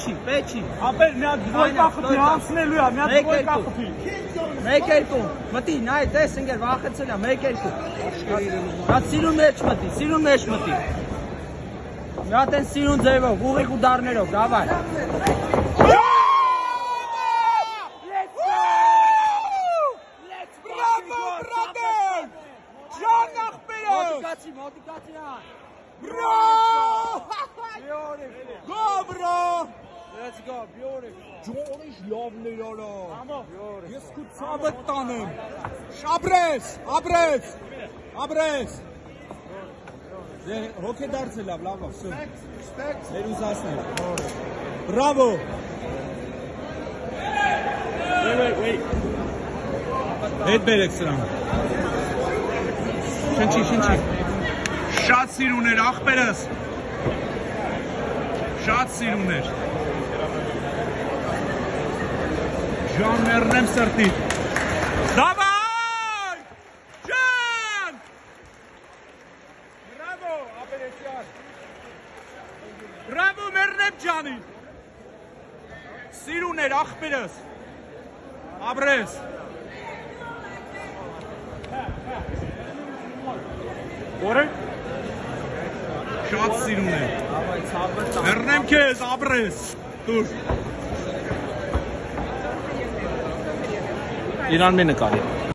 Պեչի։ Ապեր մի հատ դվոյ կախպի հանցնելու է, մի հատ դվոյ կախպի։ 1-2 մտի, նայ տես ընկեր վախեցել է 1-2։ Դա սիրուն մեջ մտի, սիրուն մեջ մտի։ Մի հատ են սիրուն ձևով, ուղիղ ու դառներով, դավայ։ Մոտիկացի այն։ Bro! Go bro! Let's go, beautiful. Ջորիշ լավն էր արա։ Ես քու ցավը տանեմ։ Շաբրես, աբրես։ Աբրես։ Դե հոգե դարձել լավ, լավ, վсё։ Մեր ուզածներ։ Բրավո։ Wait. Հետ բերեք սրան։ Շնչի։ Շատ սիրուն էր ախպերս։ Շատ սիրուն էր։ Ժան մեռնեմ սրտի։ Դավայ! Ջան! Բրավո, ապերեսյան։ Բրավո մեռնեմ ջանի։ Սիրուն էր ախպերս։ Աբրես։ Որը? Շատ սիրուն է։ Մեռնեմ քեզ, աբրես։ Դուր։ Իրան մի նկարի։